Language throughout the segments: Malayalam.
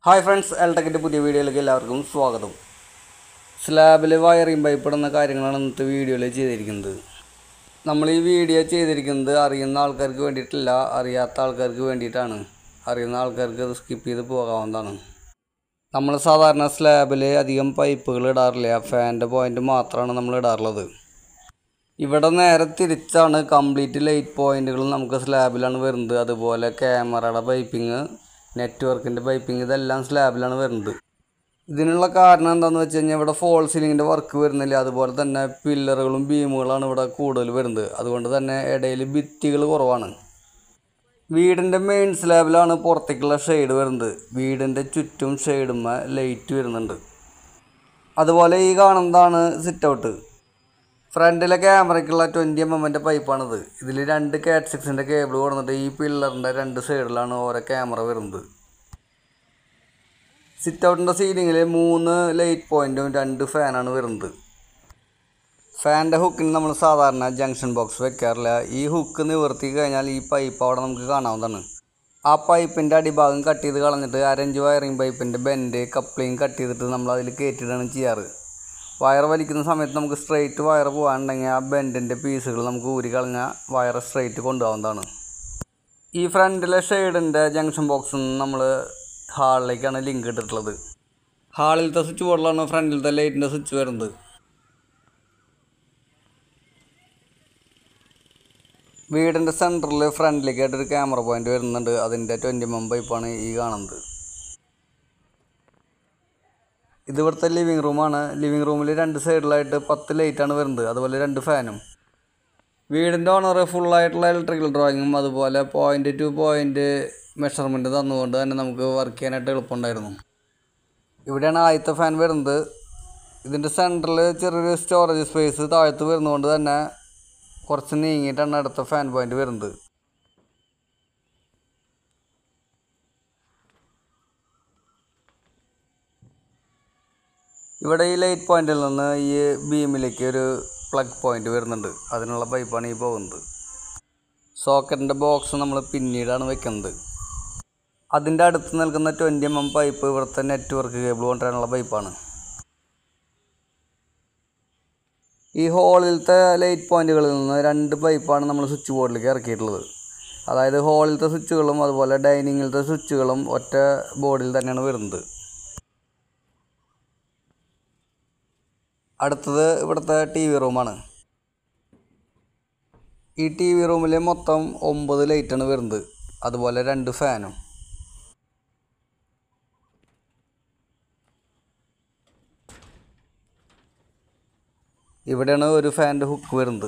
ഹായ് ഫ്രണ്ട്സ്, എൽടെക്കിൻ്റെ പുതിയ വീഡിയോയിലേക്ക് എല്ലാവർക്കും സ്വാഗതം. സ്ലാബിൽ വയറിംഗ് പൈപ്പ് ഇടുന്ന കാര്യങ്ങളാണ് ഇന്നത്തെ വീഡിയോയിൽ ചെയ്തിരിക്കുന്നത്. നമ്മൾ ഈ വീഡിയോ ചെയ്തിരിക്കുന്നത് അറിയുന്ന ആൾക്കാർക്ക് വേണ്ടിയിട്ടില്ല, അറിയാത്ത ആൾക്കാർക്ക് വേണ്ടിയിട്ടാണ്. അറിയുന്ന ആൾക്കാർക്ക് അത് സ്കിപ്പ് ചെയ്ത് പോകാവുന്നതാണ്. നമ്മൾ സാധാരണ സ്ലാബിൽ അധികം പൈപ്പുകൾ ഇടാറില്ല, ഫാനിൻ്റെ പോയിൻ്റ് മാത്രമാണ് നമ്മൾ ഇടാറുള്ളത്. ഇവിടെ നേരെ തിരിച്ചാണ്. കംപ്ലീറ്റ് ലൈറ്റ് പോയിൻറ്റുകൾ നമുക്ക് സ്ലാബിലാണ് വരുന്നത്. അതുപോലെ ക്യാമറയുടെ പൈപ്പിങ്, നെറ്റ്വർക്കിൻ്റെ പൈപ്പിങ്, ഇതെല്ലാം സ്ലാബിലാണ് വരുന്നത്. ഇതിനുള്ള കാരണം എന്താണെന്ന് വെച്ച് കഴിഞ്ഞാൽ ഇവിടെ ഫോൾ സീലിങ്ങിൻ്റെ വർക്ക് വരുന്നില്ല. അതുപോലെ തന്നെ പില്ലറുകളും ബീമുകളാണ് ഇവിടെ കൂടുതൽ വരുന്നത്. അതുകൊണ്ട് തന്നെ ഇടയിൽ ഭിത്തികൾ കുറവാണ്. വീടിൻ്റെ മെയിൻ സ്ലാബിലാണ് പുറത്തേക്കുള്ള ഷെയ്ഡ് വരുന്നത്. വീടിൻ്റെ ചുറ്റും ഷെയ്ഡുമ്മ ലൈറ്റ് വരുന്നുണ്ട്. അതുപോലെ ഈ കാണുന്നതാണ് സിറ്റ് ഔട്ട്. ഫ്രണ്ടിലെ ക്യാമറയ്ക്കുള്ള 20 mm പൈപ്പാണിത്. ഇതിൽ 2 Cat 6 കേബിൾ കൊടുത്തിട്ട് ഈ പില്ലറിൻ്റെ 2 സൈഡിലാണ് ഓരോ ക്യാമറ വരുന്നത്. സിറ്റ് ഔട്ടിൻ്റെ സീലിങ്ങിൽ 3 ലൈറ്റ് പോയിൻറ്റും 2 ഫാനാണ് വരുന്നത്. ഫാനിൻ്റെ ഹുക്കിന് നമ്മൾ സാധാരണ ജംഗ്ഷൻ ബോക്സ് വെക്കാറില്ല. ഈ ഹുക്ക് നിവർത്തി കഴിഞ്ഞാൽ ഈ പൈപ്പ് അവിടെ നമുക്ക് കാണാവുന്നതാണ്. ആ പൈപ്പിൻ്റെ അടിഭാഗം കട്ട് ചെയ്ത് കളഞ്ഞിട്ട് 1/2 ഇഞ്ച് വയറിംഗ് പൈപ്പിൻ്റെ ബെൻഡ് കപ്ലിങ് കട്ട് ചെയ്തിട്ട് നമ്മൾ അതിൽ കയറ്റിയിട്ടാണ് ചെയ്യാറ്. വയർ വലിക്കുന്ന സമയത്ത് നമുക്ക് സ്ട്രെയിറ്റ് വയർ പോകാനുണ്ടെങ്കിൽ ആ ബെൻഡിൻ്റെ പീസുകൾ നമുക്ക് ഊരി കളഞ്ഞാൽ വയർ സ്ട്രെയിറ്റ് കൊണ്ടുപോകാവുന്നതാണ്. ഈ ഫ്രണ്ടിലെ ഷെയ്ഡിൻ്റെ ജംഗ്ഷൻ ബോക്സിൽ നിന്ന് നമ്മൾ ഹാളിലേക്കാണ് ലിങ്ക് ഇട്ടിട്ടുള്ളത്. ഹാളിലത്തെ സ്വിച്ച് ബോർഡിലാണ് ഫ്രണ്ടിലത്തെ ലൈറ്റിൻ്റെ സ്വിച്ച് വരുന്നത്. വീടിൻ്റെ സെൻറ്ററിൽ ഫ്രണ്ടിലേക്കായിട്ടൊരു ക്യാമറ പോയിൻ്റ് വരുന്നുണ്ട്. അതിൻ്റെ 20 mm പൈപ്പാണ് ഈ കാണുന്നത്. ഇത് ഇവിടുത്തെ ലിവിങ് റൂമാണ്. ലിവിങ് റൂമിൽ 2 സൈഡിലായിട്ട് 10 ലൈറ്റാണ് വരുന്നത്. അതുപോലെ 2 ഫാനും. വീടിൻ്റെ ഓണർ ഫുള്ളായിട്ടുള്ള ഇലക്ട്രിക്കൽ ഡ്രോയിങ്ങും അതുപോലെ പോയിൻ്റ് ടു പോയിൻ്റ് മെഷർമെൻറ്റ് തന്നുകൊണ്ട് തന്നെ നമുക്ക് വർക്ക് ചെയ്യാനായിട്ട് എളുപ്പമുണ്ടായിരുന്നു. ഇവിടെയാണ് ആദ്യത്തെ ഫാൻ വരുന്നത്. ഇതിൻ്റെ സെൻറ്ററിൽ ചെറിയൊരു സ്റ്റോറേജ് സ്പേസ് താഴത്ത് വരുന്നതുകൊണ്ട് തന്നെ കുറച്ച് നീങ്ങിയിട്ടാണ് അടുത്ത ഫാൻ പോയിൻ്റ് വരുന്നത്. ഇവിടെ ഈ ലൈറ്റ് പോയിന്റിൽ നിന്ന് ഈ ബീമിലേക്ക് ഒരു പ്ലഗ് പോയിന്റ് വരുന്നുണ്ട്. അതിനുള്ള പൈപ്പാണ് ഈ പോകുന്നത്. സോക്കറ്റിൻ്റെ ബോക്സ് നമ്മൾ പിന്നീടാണ് വെക്കുന്നത്. അതിൻ്റെ അടുത്ത് നിൽക്കുന്ന 20 mm പൈപ്പ് ഇവിടുത്തെ നെറ്റ്വർക്ക് കേബിൾ കൊണ്ടുവരാനുള്ള പൈപ്പാണ്. ഈ ഹോളിലത്തെ ലൈറ്റ് പോയിന്റുകളിൽ നിന്ന് 2 പൈപ്പാണ് നമ്മൾ സ്വിച്ച് ബോർഡിലേക്ക് ഇറക്കിയിട്ടുള്ളത്. അതായത് ഹോളിലത്തെ സ്വിച്ചുകളും അതുപോലെ ഡൈനിങ്ങിലത്തെ സ്വിച്ചുകളും ഒറ്റ ബോർഡിൽ തന്നെയാണ് വരുന്നത്. അടുത്തത് ഇവിടുത്തെ TV റൂമാണ്. ഈ TV റൂമിൽ മൊത്തം 9 ലൈറ്റാണ് വരുന്നത്. അതുപോലെ 2 ഫാനും. ഇവിടെയാണ് ഒരു ഫാനിൻ്റെ ഹുക്ക് വരുന്നത്.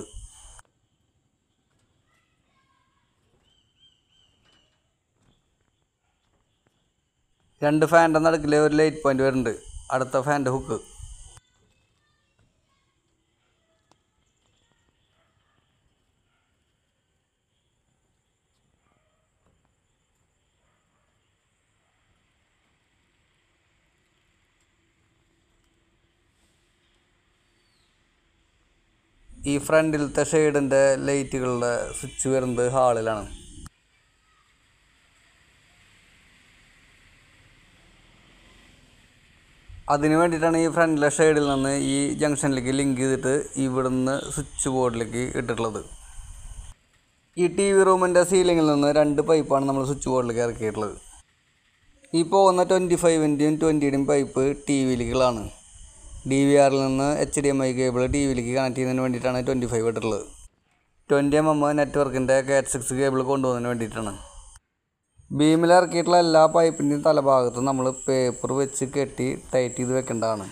രണ്ട് ഫാനിൻ്റെ നടുക്കിൽ ഒരു ലൈറ്റ് പോയിന്റ് വരുന്നുണ്ട്. അടുത്ത ഫാനിൻ്റെ ഹുക്ക്. ഈ ഫ്രണ്ടിലത്തെ ഷെയ്ഡിൻ്റെ ലൈറ്റുകളുടെ സ്വിച്ച് വരുന്നത് ഹാളിലാണ്. അതിന് വേണ്ടിയിട്ടാണ് ഈ ഫ്രണ്ടിലെ ഷെയ്ഡിൽ നിന്ന് ഈ ജംഗ്ഷനിലേക്ക് ലിങ്ക് ചെയ്തിട്ട് ഇവിടുന്ന് സ്വിച്ച് ബോർഡിലേക്ക് ഇട്ടിട്ടുള്ളത്. ഈ TV റൂമിൻ്റെ സീലിങ്ങിൽ നിന്ന് 2 പൈപ്പാണ് നമ്മൾ സ്വിച്ച് ബോർഡിലേക്ക് ഇറക്കിയിട്ടുള്ളത്. ഈ പോകുന്ന 25-ൻ്റെയും 20-യുടെയും പൈപ്പ് TVയിലേക്കുള്ളതാണ്. DVRൽ നിന്ന് HDMI കേബിൾ TVയിലേക്ക് കണക്ട് ചെയ്യുന്നതിന് വേണ്ടിയിട്ടാണ് 25 ഇട്ടിട്ടുള്ളത്. 20 mm നെറ്റ്വർക്കിൻ്റെ Cat 6 കേബിൾ കൊണ്ടുപോകുന്നതിന് വേണ്ടിയിട്ടാണ്. ബീമിൽ ഇറക്കിയിട്ടുള്ള എല്ലാ പൈപ്പിൻ്റെയും തലഭാഗത്തും നമ്മൾ പേപ്പർ വെച്ച് കെട്ടി ടൈറ്റ് ചെയ്ത് വെക്കേണ്ടതാണ്.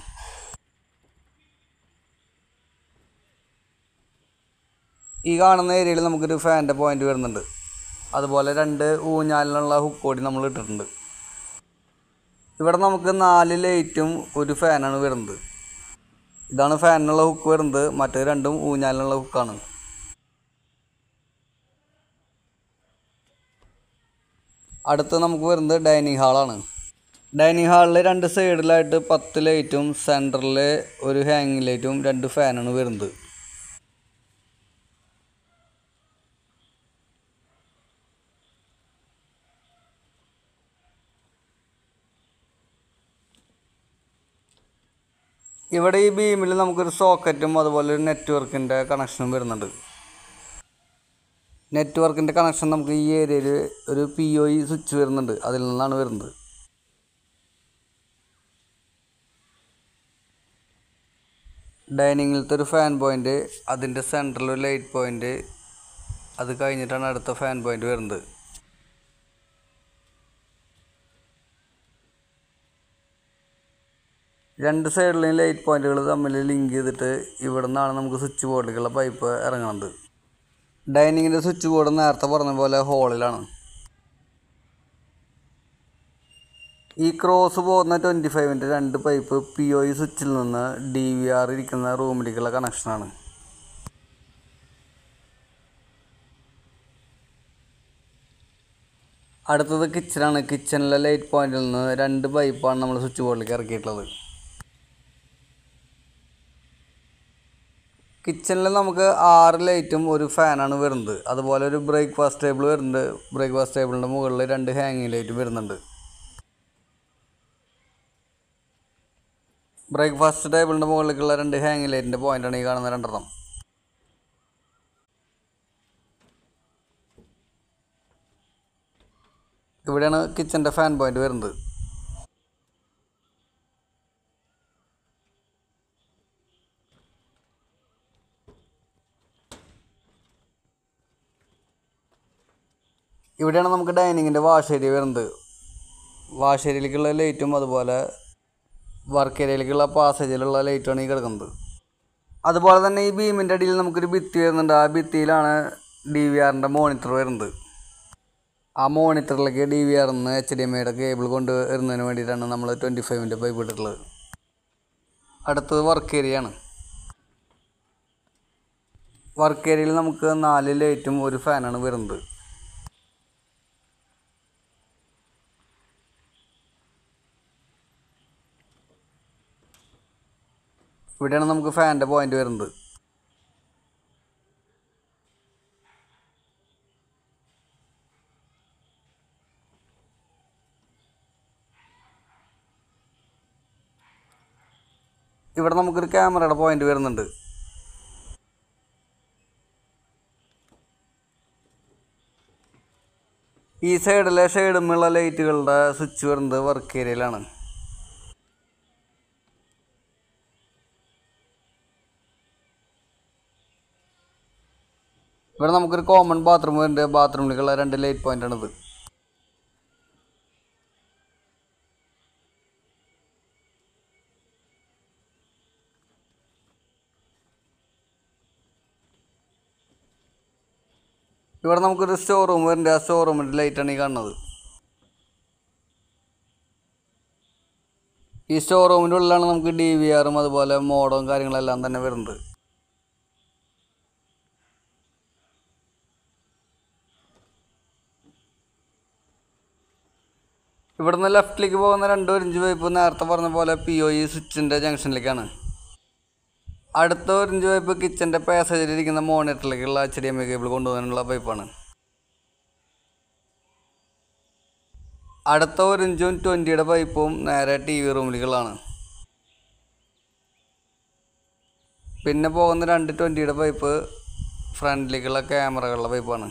ഈ കാണുന്ന ഏരിയയിൽ നമുക്കൊരു ഫാനിൻ്റെ പോയിൻ്റ് വരുന്നുണ്ട്. അതുപോലെ 2 ഊഞ്ഞാലിനുള്ള ഹുക്ക് കൂടി നമ്മൾ ഇട്ടിട്ടുണ്ട്. ഇവിടെ നമുക്ക് 4 ലൈറ്റും ഒരു ഫാനാണ് വരുന്നത്. ഇതാണ് ഫാനിനുള്ള ഹുക്ക് വരുന്നത്. മറ്റേ 2ഉം ഊഞ്ഞാലിനുള്ള ഹുക്കാണ്. അടുത്ത് നമുക്ക് വരുന്നത് ഡൈനിങ് ഹാളാണ്. ഡൈനിങ് ഹാളിൽ 2 സൈഡിലായിട്ട് 10 ലൈറ്റും സെൻറ്ററിൽ ഒരു ഹാങ്ങിങ് ലൈറ്റും 2 ഫാനാണ് വരുന്നത്. ഇവിടെ ഈ ബീമിൽ നമുക്കൊരു സോക്കറ്റും അതുപോലെ ഒരു നെറ്റ്വർക്കിൻ്റെ കണക്ഷനും വരുന്നുണ്ട്. നെറ്റ്വർക്കിൻ്റെ കണക്ഷൻ നമുക്ക് ഈ ഏരിയയിൽ ഒരു PoE സ്വിച്ച് വരുന്നുണ്ട്, അതിൽ നിന്നാണ് വരുന്നത്. ഡൈനിങ്ങിലത്തെ ഒരു ഫാൻ പോയിൻ്റ്, അതിൻ്റെ സെൻറ്ററിൽ ഒരു ലൈറ്റ് പോയിൻ്റ്, അത് കഴിഞ്ഞിട്ടാണ് അടുത്ത ഫാൻ പോയിൻ്റ് വരുന്നത്. രണ്ട് സൈഡിലെയും ലൈറ്റ് പോയിൻറ്റുകൾ തമ്മിൽ ലിങ്ക് ചെയ്തിട്ട് ഇവിടെ നിന്നാണ് നമുക്ക് സ്വിച്ച് ബോർഡിലേക്കുള്ള പൈപ്പ് ഇറങ്ങുന്നത്. ഡൈനിങ്ങിൻ്റെ സ്വിച്ച് ബോർഡ് നേരത്തെ പറഞ്ഞ പോലെ ഹോളിലാണ്. ഈ ക്രോസ് പോകുന്ന 25-ൻ്റെ രണ്ട് പൈപ്പ് PoE സ്വിച്ചിൽ നിന്ന് DVR ഇരിക്കുന്ന റൂമിലേക്കുള്ള കണക്ഷനാണ്. അടുത്തത് കിച്ചനാണ്. കിച്ചണിലെ ലൈറ്റ് പോയിന്റിൽ നിന്ന് രണ്ട് പൈപ്പാണ് നമ്മൾ സ്വിച്ച് ബോർഡിലേക്ക് ഇറക്കിയിട്ടുള്ളത്. കിച്ചണിൽ നമുക്ക് 6 ലൈറ്റും ഒരു ഫാനാണ് വരുന്നത്. അതുപോലെ ഒരു ബ്രേക്ക്ഫാസ്റ്റ് ടേബിൾ വരുന്നുണ്ട്. ബ്രേക്ക്ഫാസ്റ്റ് ടേബിളിൻ്റെ മുകളിൽ 2 ഹാങ്ങിങ് ലൈറ്റും വരുന്നുണ്ട്. ബ്രേക്ക്ഫാസ്റ്റ് ടേബിളിൻ്റെ മുകളിലേക്കുള്ള 2 ഹാങ്ങിങ് ലൈറ്റിൻ്റെ പോയിൻ്റാണ് ഈ കാണുന്ന 2 ഇവിടെയാണ് കിച്ചൻ്റെ ഫാൻ പോയിൻ്റ് വരുന്നത്. ഇവിടെയാണ് നമുക്ക് ഡൈനിങ്ങിൻ്റെ വാഷ് ഏരിയ വരുന്നത്. വാഷ് ഏരിയയിലേക്കുള്ള ലൈറ്റും അതുപോലെ വർക്ക് ഏരിയയിലേക്കുള്ള പാസേജിലുള്ള ലൈറ്റുമാണ് ഈ കിടക്കുന്നത്. അതുപോലെ തന്നെ ഈ ബീമിൻ്റെ അടിയിൽ നമുക്കൊരു ഭിത്തി വരുന്നുണ്ട്. ആ ഭിത്തിയിലാണ് DVRൻ്റെ മോണിറ്റർ വരുന്നത്. ആ മോണിറ്ററിലേക്ക് DVRന്ന് HDMIയുടെ കേബിൾ കൊണ്ട് വരുന്നതിന് വേണ്ടിയിട്ടാണ് നമ്മൾ 25-ൻ്റെ പൈപ്പ് ഇട്ടിട്ടുള്ളത്. അടുത്തത് വർക്ക് ഏരിയയാണ്. വർക്ക് ഏരിയയിൽ നമുക്ക് 4 ലൈറ്റും ഒരു ഫാനാണ് വരുന്നത്. ഇവിടെയാണ് നമുക്ക് ഫാനിൻ്റെ പോയിൻ്റ് വരുന്നത്. ഇവിടെ നമുക്കൊരു ക്യാമറയുടെ പോയിൻ്റ് വരുന്നുണ്ട്. ഈ സൈഡിലെ ഷെയ്ഡുമുള്ള ലൈറ്റുകളുടെ സ്വിച്ച് വരുന്നത് വർക്ക് ഏരിയയിലാണ്. ഇവിടെ നമുക്കൊരു കോമൺ ബാത്റൂം വരുന്നുണ്ട്. ബാത്റൂമിലേക്കുള്ള 2 ലൈറ്റ് പോയിൻ്റാണിത്. ഇവിടെ നമുക്കൊരു സ്റ്റോർ റൂം വരുന്നുണ്ട്. ആ സ്റ്റോർ റൂമിൻ്റെ ലൈറ്റാണ് ഈ കാണുന്നത്. ഈ സ്റ്റോർ റൂമിൻ്റെ ഉള്ളിലാണ് നമുക്ക് DVRും അതുപോലെ മോഡവും കാര്യങ്ങളെല്ലാം തന്നെ വരുന്നത്. ഇവിടുന്ന് ലെഫ്റ്റിലേക്ക് പോകുന്ന 2 ഇഞ്ച് പൈപ്പ് നേരത്തെ പറഞ്ഞ പോലെ PoE സ്വിച്ചിൻ്റെ ജംഗ്ഷനിലേക്കാണ്. അടുത്ത 1 ഇഞ്ച് പൈപ്പ് കിച്ചൻ്റെ പാസേജിലിരിക്കുന്ന മോണിറ്ററിലേക്കുള്ള HDMI കേബിൾ കൊണ്ടുപോകാനുള്ള പൈപ്പാണ്. അടുത്ത 1 ഇഞ്ചും 20-യുടെ പൈപ്പും നേരെ TV റൂമിലേക്കുള്ളതാണ്. പിന്നെ പോകുന്ന 2 20-യുടെ പൈപ്പ് ഫ്രണ്ടിലേക്കുള്ള ക്യാമറകളുടെ പൈപ്പാണ്.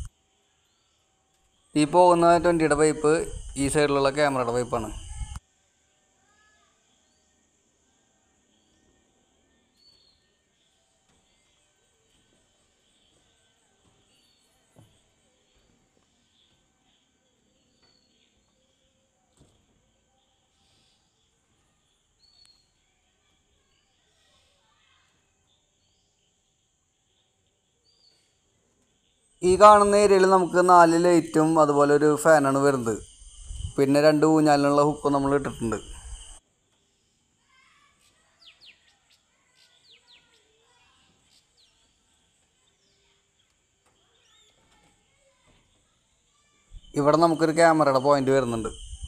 ഈ പോകുന്ന 20-യുടെ പൈപ്പ് ഈ സൈഡിലുള്ള ക്യാമറയുടെ പൈപ്പാണ്. ഈ കാണുന്ന ഏരിയയിൽ നമുക്ക് 4 ലൈറ്റും അതുപോലെ ഒരു ഫാനാണ് വരുന്നത്. പിന്നെ 2 ഊഞ്ഞാലിനുള്ള ഹുക്കും നമ്മൾ ഇട്ടിട്ടുണ്ട്. ഇവിടെ നമുക്കൊരു ക്യാമറയുടെ പോയിൻ്റ് വരുന്നുണ്ട്.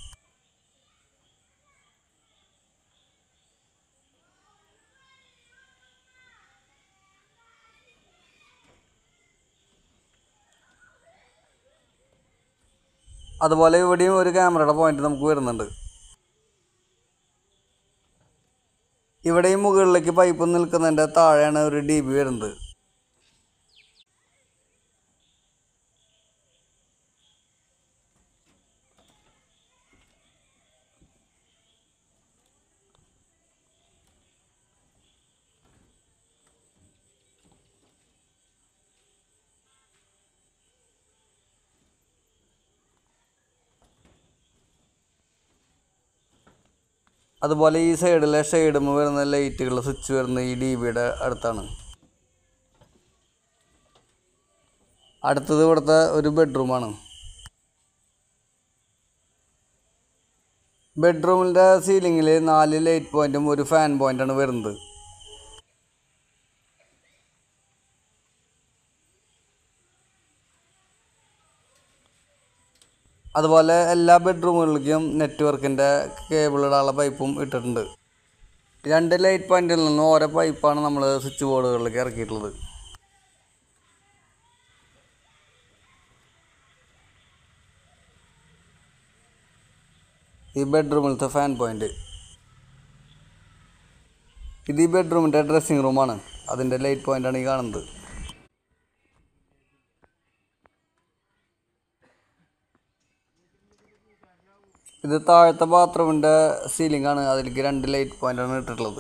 അതുപോലെ ഇവിടെയും ഒരു ക്യാമറയുടെ പോയിൻ്റ് നമുക്ക് വരുന്നുണ്ട്. ഇവിടെ ഈ മുകളിലേക്ക് പൈപ്പ് നിൽക്കുന്നതിൻ്റെ താഴെയാണ് ഒരു DB വരുന്നത്. അതുപോലെ ഈ സൈഡിലെ ഷെയ്ഡും വരുന്ന ലൈറ്റുകൾ സ്വിച്ച് വരുന്ന ഈ DBയുടെ അടുത്താണ്. അടുത്തത് ഇവിടുത്തെ ഒരു ബെഡ്റൂമാണ്. ബെഡ്റൂമിൻ്റെ സീലിങ്ങിൽ 4 ലൈറ്റ് പോയിൻറ്റും ഒരു ഫാൻ പോയിൻ്റാണ് വരുന്നത്. അതുപോലെ എല്ലാ ബെഡ്റൂമുകളിലേക്കും നെറ്റ്വർക്കിൻ്റെ കേബിൾ ഇടാനുള്ള പൈപ്പും ഇട്ടിട്ടുണ്ട്. 2 ലൈറ്റ് പോയിൻറ്റിൽ നിന്നും ഓരോ പൈപ്പാണ് നമ്മൾ സ്വിച്ച് ബോർഡുകളിലേക്ക് ഇറക്കിയിട്ടുള്ളത്. ഈ ബെഡ്റൂമിലത്തെ ഫാൻ പോയിൻ്റ്. ഇത് ഈ ബെഡ്റൂമിൻ്റെ ഡ്രസ്സിങ് റൂമാണ്. അതിൻ്റെ ലൈറ്റ് പോയിൻ്റാണ് ഈ കാണുന്നത്. ഇത് താഴത്തെ ബാത്റൂമിൻ്റെ സീലിംഗാണ്. അതിലേക്ക് 2 ലൈറ്റ് പോയിൻ്റാണ് ഇട്ടിട്ടുള്ളത്.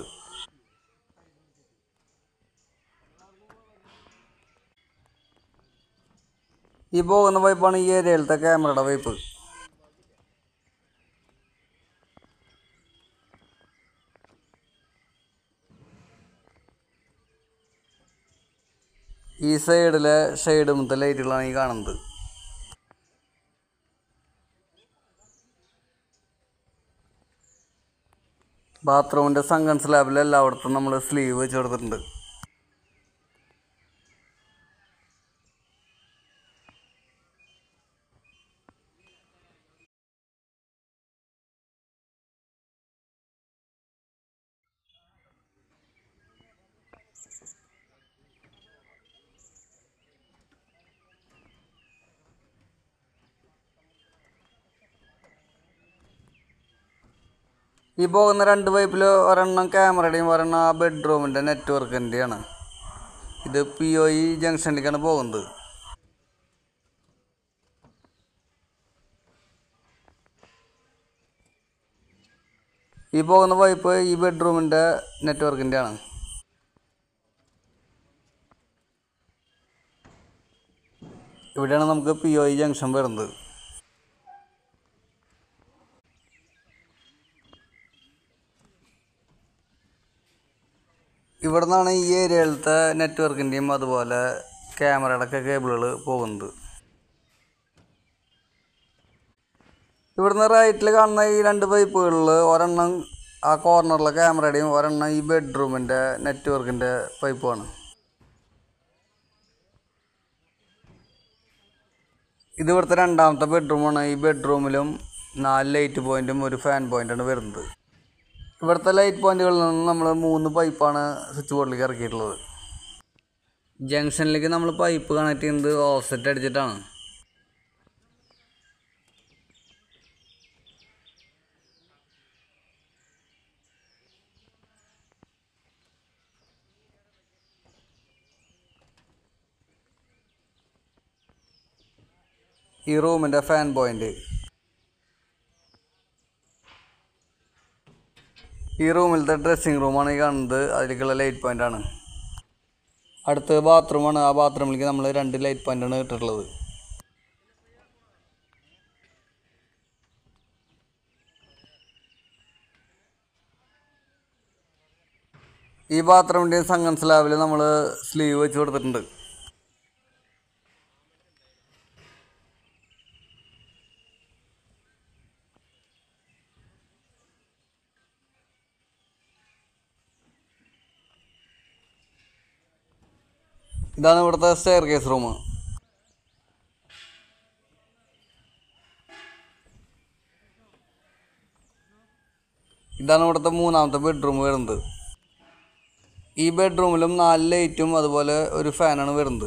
ഈ പോകുന്ന പൈപ്പാണ് ഈ ഏരിയയിലത്തെ ക്യാമറയുടെ പൈപ്പ്. ഈ സൈഡിലെ ഷെയ്ഡുമത്തെ ലൈറ്റുകളാണ് ഈ കാണുന്നത്. ബാത്റൂമിൻ്റെ സങ്കൻ സ്ലാബിൽ എല്ലായിടത്തും നമ്മൾ സ്ലീവ് വെച്ച് കൊടുത്തിട്ടുണ്ട്. ഈ പോകുന്ന 2 പൈപ്പിൽ ഒരെണ്ണം ക്യാമറയുടെയും ഒരെണ്ണം ആ ബെഡ്റൂമിൻ്റെ നെറ്റ്വർക്കിൻ്റെയാണ്. ഇത് POE ജംഗ്ഷനിലേക്കാണ് പോകുന്നത്. ഈ പോകുന്ന പൈപ്പ് ഈ ബെഡ്റൂമിൻ്റെ നെറ്റ്വർക്കിൻ്റെയാണ്. ഇവിടെയാണ് നമുക്ക് POE ജംഗ്ഷൻ വരുന്നത്. ഇവിടെ നിന്നാണ് ഈ ഏരിയയിലത്തെ നെറ്റ്വർക്കിൻ്റെയും അതുപോലെ ക്യാമറയുടെ ഒക്കെ കേബിളുകൾ പോകുന്നത്. ഇവിടുന്ന് റൈറ്റിൽ കാണുന്ന ഈ 2 പൈപ്പുകളിൽ ഒരെണ്ണം ആ കോർണറിലെ ക്യാമറയുടെയും ഒരെണ്ണം ഈ ബെഡ്റൂമിൻ്റെ നെറ്റ്വർക്കിൻ്റെ പൈപ്പുമാണ്. ഇത് ഇവിടുത്തെ 2ാമത്തെ ബെഡ്റൂമാണ്. ഈ ബെഡ്റൂമിലും 4 ലൈറ്റ് പോയിൻറ്റും ഒരു ഫാൻ പോയിൻ്റാണ് വരുന്നത്. ഇവിടുത്തെ ലൈറ്റ് പോയിൻറ്റുകളിൽ നിന്ന് നമ്മൾ 3 പൈപ്പാണ് സ്വിച്ച് ബോർഡിലേക്ക് ഇറക്കിയിട്ടുള്ളത്. ജംഗ്ഷനിലേക്ക് നമ്മൾ പൈപ്പ് കണക്ട് ചെയ്യുന്നത് ഓഫ്സെറ്റ് അടിച്ചിട്ടാണ്. ഈ റൂമിൻ്റെ ഫാൻ പോയിൻ്റ്. ഈ റൂമിലത്തെ ഡ്രസ്സിങ് റൂമാണ് ഈ കാണുന്നത്. അതിലേക്കുള്ള ലൈറ്റ് പോയിൻ്റാണ്. അടുത്ത് ബാത്റൂമാണ്. ആ ബാത്റൂമിലേക്ക് നമ്മൾ 2 ലൈറ്റ് പോയിൻ്റാണ് ഇട്ടിട്ടുള്ളത്. ഈ ബാത്റൂമിൻ്റെ സങ്കൻ സ്ലാബിൽ നമ്മൾ സ്ലീവ് വെച്ച് കൊടുത്തിട്ടുണ്ട്. ഇതാണ് ഇവിടുത്തെ സ്റ്റെയർ കേസ് റൂം. ഇതാണ് ഇവിടുത്തെ 3ാമത്തെ ബെഡ്റൂം വരുന്നത്. ഈ ബെഡ്റൂമിലും 4 ലൈറ്റും അതുപോലെ ഒരു ഫാനാണ് വരുന്നത്.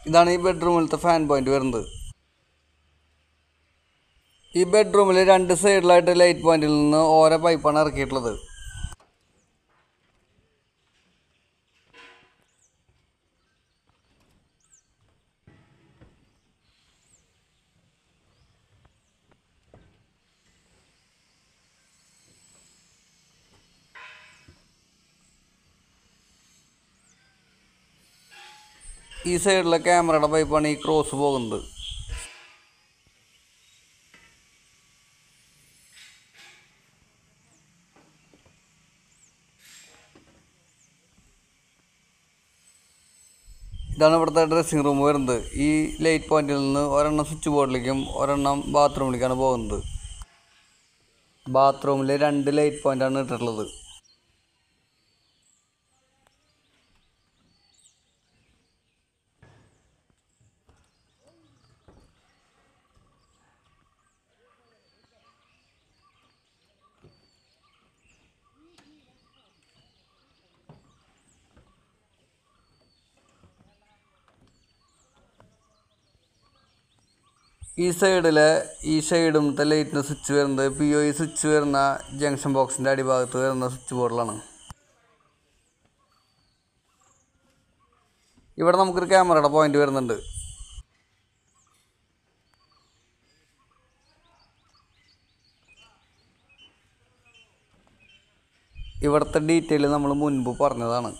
ഇതാണ് ഈ ബെഡ്റൂമിലത്തെ ഫാൻ പോയിന്റ് വരുന്നത്. ഈ ബെഡ്റൂമിൽ 2 സൈഡിലായിട്ട് ലൈറ്റ് പോയിന്റിൽ നിന്ന് ഓരോ പൈപ്പാണ് ഇറക്കിയിട്ടുള്ളത്. ഈ സൈഡിലെ ക്യാമറയുടെ പൈപ്പാണ് ഈ ക്രോസ് പോകുന്നത്. ഇതാണ് ഇവിടുത്തെ ഡ്രസ്സിങ് റൂം വരുന്നത്. ഈ ലൈറ്റ് പോയിന്റിൽ നിന്ന് ഒരെണ്ണം സ്വിച്ച് ബോർഡിലേക്കും ഒരെണ്ണം ബാത്റൂമിലേക്കാണ് പോകുന്നത്. ബാത്റൂമിൽ 2 ലൈറ്റ് പോയിന്റാണ് ഇട്ടിട്ടുള്ളത്. ഈ സൈഡിലെ ഈ സൈഡുമത്തെ ലൈറ്റിന് സ്വിച്ച് വരുന്നത് POE സ്വിച്ച് വരുന്ന ജംഗ്ഷൻ ബോക്സിൻ്റെ അടിഭാഗത്ത് വരുന്ന സ്വിച്ച് ബോർഡിലാണ്. ഇവിടെ നമുക്കൊരു ക്യാമറയുടെ പോയിന്റ് വരുന്നുണ്ട്. ഇവിടുത്തെ ഡീറ്റെയിൽ നമ്മൾ മുൻപ് പറഞ്ഞതാണ്.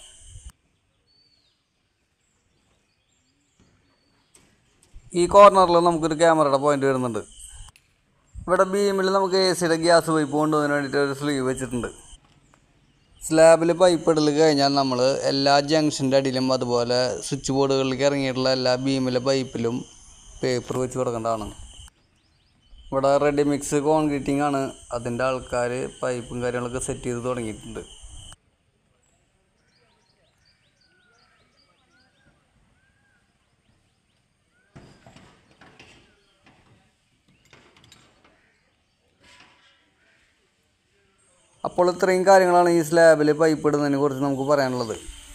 ഈ കോർണറിൽ നമുക്കൊരു ക്യാമറയുടെ പോയിന്റ് വരുന്നുണ്ട്. ഇവിടെ ബീമിൽ നമുക്ക് AC ഗ്യാസ് പൈപ്പ് കൊണ്ടുപോകാൻ വേണ്ടിയിട്ട് ഒരു സ്ലീവ് വെച്ചിട്ടുണ്ട്. സ്ലാബിൽ പൈപ്പ് ഇടൽ കഴിഞ്ഞാൽ നമ്മൾ എല്ലാ ജംഗ്ഷൻ്റെ അടിയിലും അതുപോലെ സ്വിച്ച് ബോർഡുകളിലേക്ക് ഇറങ്ങിയിട്ടുള്ള എല്ലാ ബീമിലെ പൈപ്പിലും പേപ്പർ വെച്ച് കൊടുക്കേണ്ടതാണ്. ഇവിടെ റെഡി മിക്സ് കോൺക്രീറ്റിംഗ് ആണ്. അതിൻ്റെ ആൾക്കാർ പൈപ്പും കാര്യങ്ങളൊക്കെ സെറ്റ് ചെയ്ത് തുടങ്ങിയിട്ടുണ്ട്. അപ്പോൾ ഇത്രയും കാര്യങ്ങളാണ് ഈ സ്ലാബിൽ പൈപ്പ് ഇടുന്നതിനെ കുറിച്ച് നമുക്ക് പറയാനുള്ളത്.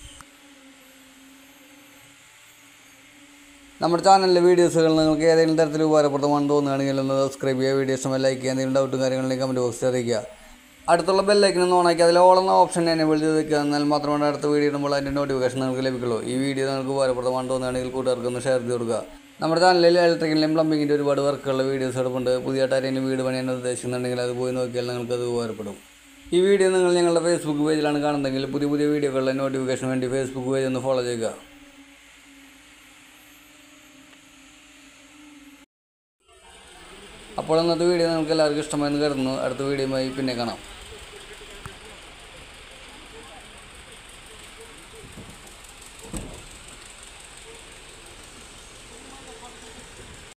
നമ്മുടെ ചാനലിലെ വീഡിയോസുകൾ നിങ്ങൾക്ക് ഏതെങ്കിലും തരത്തിൽ ഉപകാരപ്രദമാണെന്ന് തോന്നുകയാണെങ്കിൽ ഒന്ന് സബ്സ്ക്രൈബ് ചെയ്യുക, വീഡിയോസ് ലൈക്ക് ചെയ്യുക, എന്തെങ്കിലും ഡൗട്ടും കാര്യങ്ങളിലേക്ക് കമൻറ്റ് ബോക്സിൽ അറിയിക്കുക. അടുത്തുള്ള ബെല്ലൈക്കൻ ഓണാക്കി അതിൽ ഓൾ എന്ന ഓപ്ഷൻ എനേബിൾ ചെയ്ത് വെക്കുക. എന്നാൽ മാത്രമാണ് അടുത്ത വീഡിയോ ഇടുമ്പോൾ അതിൻ്റെ നോട്ടിഫിക്കേഷൻ നിങ്ങൾക്ക് ലഭിക്കുള്ളൂ. ഈ വീഡിയോ നിങ്ങൾക്ക് ഉപകാരപ്രദമാണെന്ന് തോന്നുകയാണെങ്കിൽ കൂട്ടുകാർക്ക് ഒന്ന് ഷെയർ ചെയ്ത് കൊടുക്കുക. നമ്മുടെ ചാനലിൽ ഇലക്ട്രിക്കലിൻ്റെയും പ്ലംബിങ്ങിൻ്റെ ഒരുപാട് വർക്കുകളുടെ വീഡിയോസ് എടുപ്പുണ്ട്. പുതിയതായിട്ട് ആരെങ്കിലും വീട് പണിയാൻ ഉദ്ദേശിക്കുന്നുണ്ടെങ്കിൽ അത് പോയി നോക്കിയാൽ നിങ്ങൾക്കത് ഉപകാരപ്പെടും. ഈ വീഡിയോ നിങ്ങൾ ഞങ്ങളുടെ ഫേസ്ബുക്ക് പേജിലാണ് കാണുന്നതെങ്കിൽ പുതിയ വീഡിയോകളുടെ നോട്ടിഫിക്കേഷൻ വേണ്ടി ഫേസ്ബുക്ക് പേജ് ഒന്ന് ഫോളോ ചെയ്യുക. അപ്പോൾ ഇന്നത്തെ വീഡിയോ നിങ്ങൾക്ക് എല്ലാവർക്കും ഇഷ്ടമായെന്ന് കരുതുന്നു. അടുത്ത വീഡിയോയുമായി പിന്നെ കാണാം.